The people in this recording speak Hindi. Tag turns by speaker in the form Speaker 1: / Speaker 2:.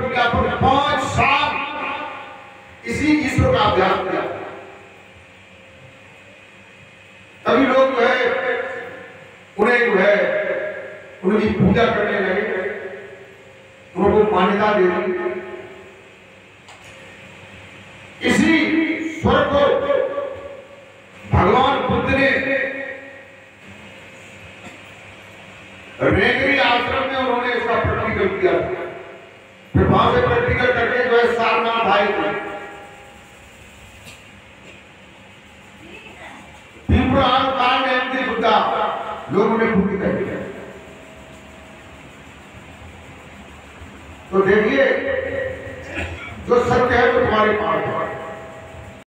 Speaker 1: प्रक्रिया पर 5 साल इसी ईश्वर का अभ्यास किया। तभी लोग जो है उन्हें जो है उनकी पूजा करने लगे, उनको मान्यता दे दी। इसी स्वर को भगवान बुद्ध ने रेंगरी आश्रम में उन्होंने इसका प्रैक्टिकल किया। फिर वहां से प्रैक्टिकल करके जो है सारनाथ आए थे। बुद्धा लोगों ने पूरी कर दिया। तो देखिए जो सत्य है वो तुम्हारे पास है।